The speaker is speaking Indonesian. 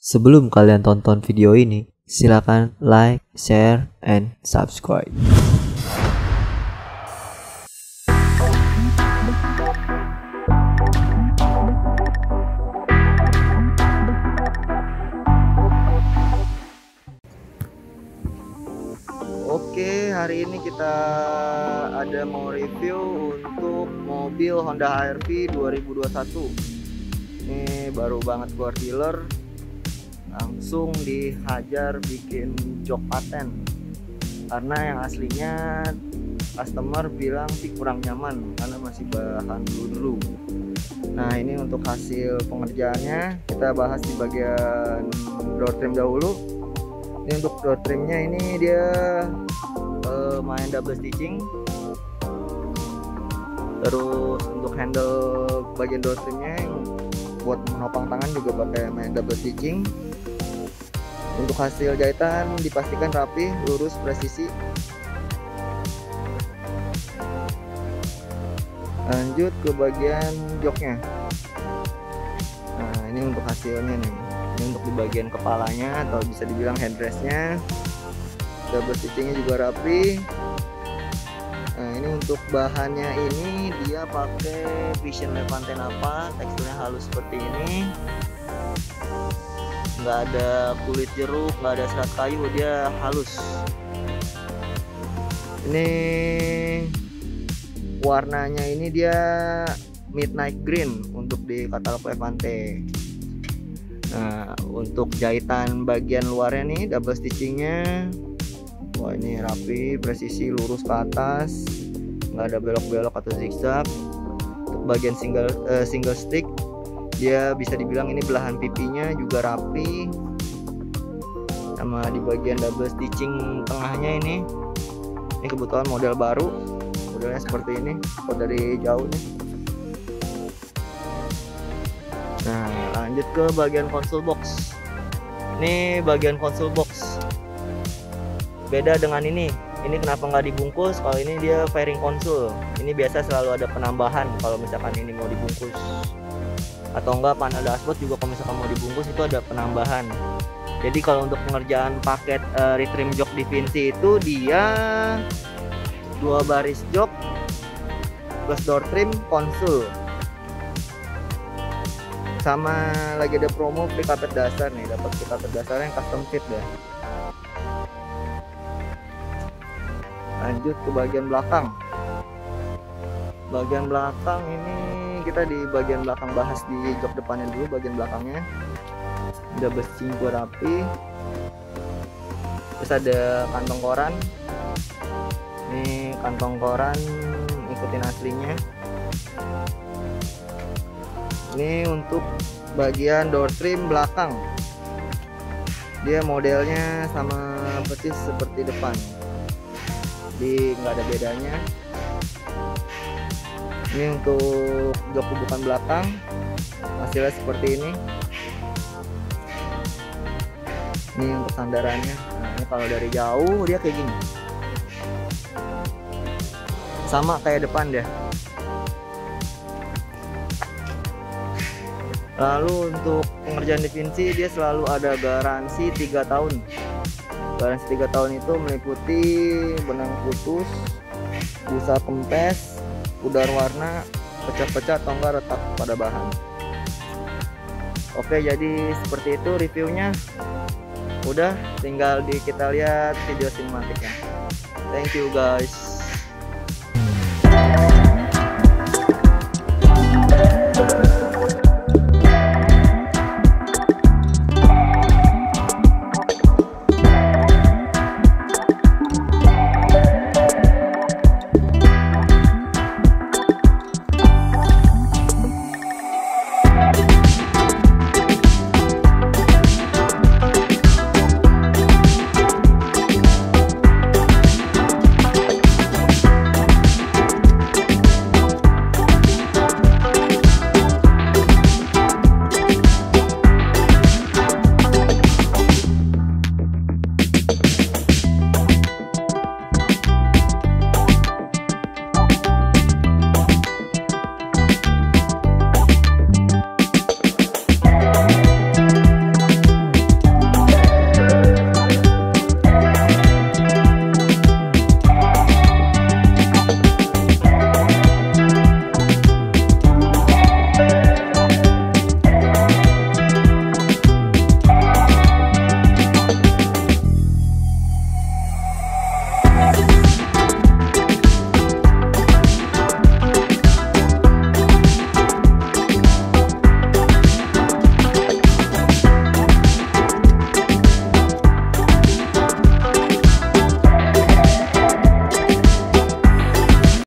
Sebelum kalian tonton video ini, silakan like, share, and subscribe. Oke, hari ini kita ada mau review untuk mobil Honda HR-V 2021. Ini baru banget keluar dealer, langsung dihajar bikin jok paten. Karena yang aslinya customer bilang sih kurang nyaman karena masih bahan dulu. Nah, ini untuk hasil pengerjaannya kita bahas di bagian door trim dahulu. Ini untuk door trimnya ini dia main double stitching. Terus untuk handle bagian door trimnya buat menopang tangan juga pakai main double stitching. Untuk hasil jahitan dipastikan rapi, lurus, presisi. Lanjut ke bagian joknya. Nah, ini untuk hasilnya nih. Ini untuk di bagian kepalanya atau bisa dibilang headrestnya, double stitchingnya juga rapi. Nah, ini untuk bahannya ini dia pakai Vision Levante Nappa, teksturnya halus seperti ini, nggak ada kulit jeruk, nggak ada serat kayu, dia halus. Ini warnanya ini dia midnight green untuk di katalog Levante. Nah, untuk jahitan bagian luarnya nih double stitchingnya, wah ini rapi, presisi, lurus ke atas, nggak ada belok-belok atau zigzag. Untuk bagian single stick dia bisa dibilang ini belahan pipinya juga rapi, sama di bagian double stitching tengahnya ini kebetulan model baru, modelnya seperti ini kalau dari jauh nih. Nah, lanjut ke bagian console box. Ini bagian console box beda dengan ini kenapa nggak dibungkus. Kalau ini dia fairing console, ini biasa selalu ada penambahan kalau misalkan ini mau dibungkus, atau enggak panel dashboard juga kalau misalkan mau dibungkus itu ada penambahan. Jadi kalau untuk pengerjaan paket retrim jok di Vinci itu dia 2 baris jok plus door trim console, sama lagi ada promo free carpet dasar nih, dapat free carpet dasarnya yang custom fit deh. Lanjut ke bagian belakang. Bagian belakang ini kita di bagian belakang bahas di jok depannya dulu. Bagian belakangnya udah besi rapi, terus ada kantong koran. Ini kantong koran ikutin aslinya. Ini untuk bagian door trim belakang, dia modelnya sama persis seperti depan, jadi nggak ada bedanya. Ini untuk jok kubukan belakang hasilnya seperti ini. Ini untuk sandarannya. Nah, ini kalau dari jauh dia kayak gini, sama kayak depan deh. Lalu untuk pengerjaan di Vinci dia selalu ada garansi 3 tahun. Garansi 3 tahun itu meliputi benang putus, busa kempes, pudar warna, pecah-pecah atau enggak retak pada bahan. Oke, jadi seperti itu reviewnya. Udah, tinggal kita lihat video sinematiknya. Thank you guys.